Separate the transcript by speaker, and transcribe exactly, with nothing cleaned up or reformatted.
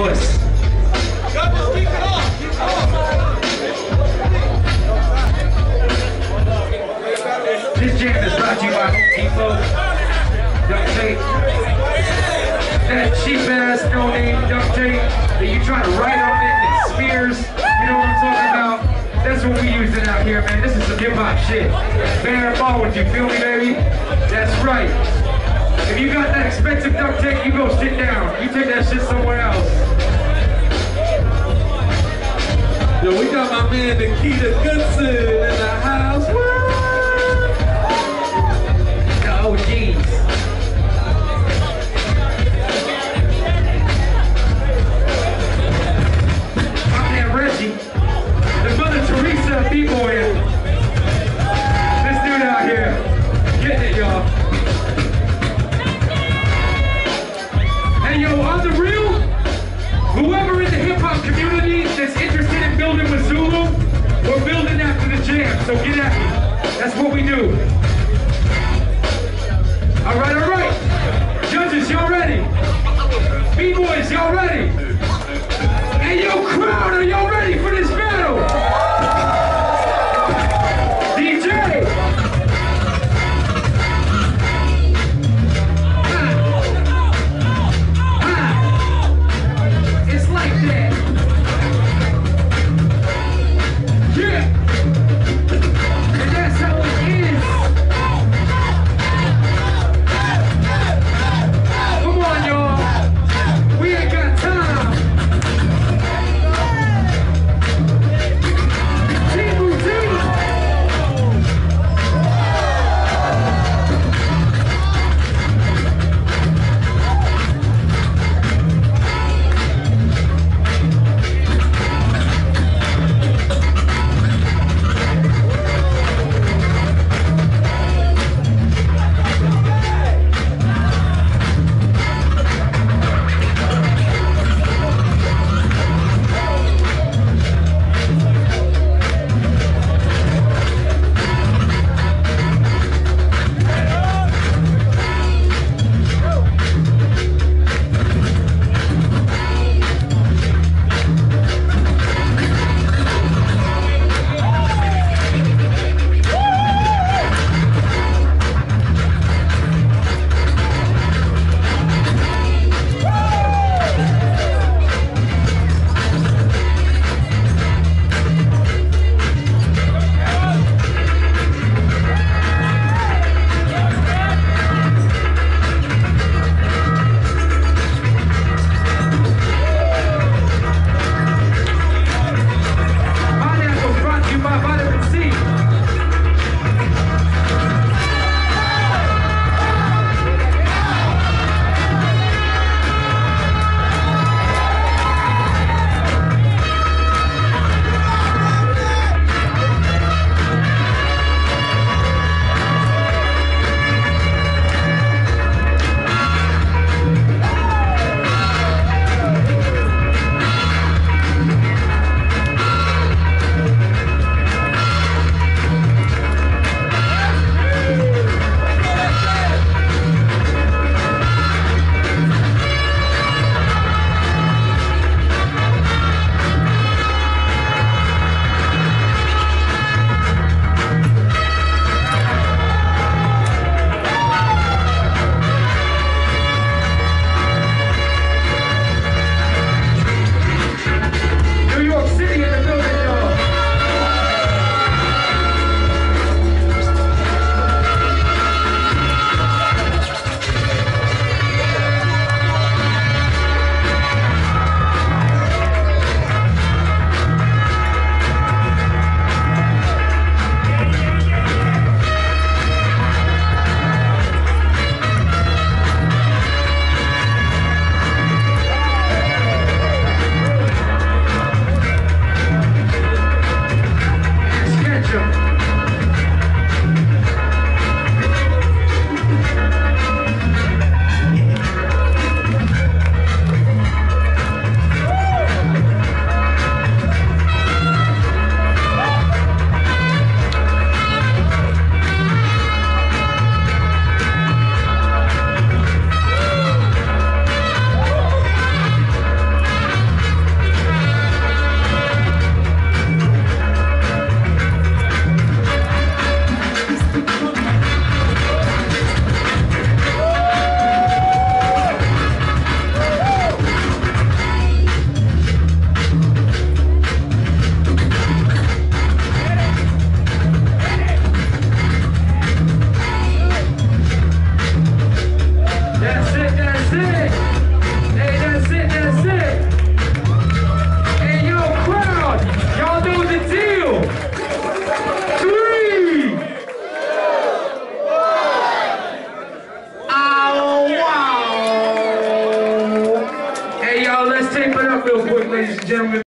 Speaker 1: puss. This jam is brought to you by Home Depot. Duct tape. That cheap ass no name duct tape that you try to write on it and it smears. You know what I'm talking about? That's what we using out here, man. This is some hip hop shit. Bear ball with you, feel me, baby? That's right. If you got that expensive duct tape, you go sit down. You take that shit somewhere else.
Speaker 2: Yo, we got my man Nikita Goodson in the house.
Speaker 1: The O Gs. My man Reggie, the Mother Teresa B-boy. This dude out here, getting it, y'all. Hey, yo, on the real, whoever in the hip-hop community that's interested in building with Zulu, we're building after the jam, so get at me. That's what we do. All right, all right. Judges, y'all ready? B-boys, y'all ready?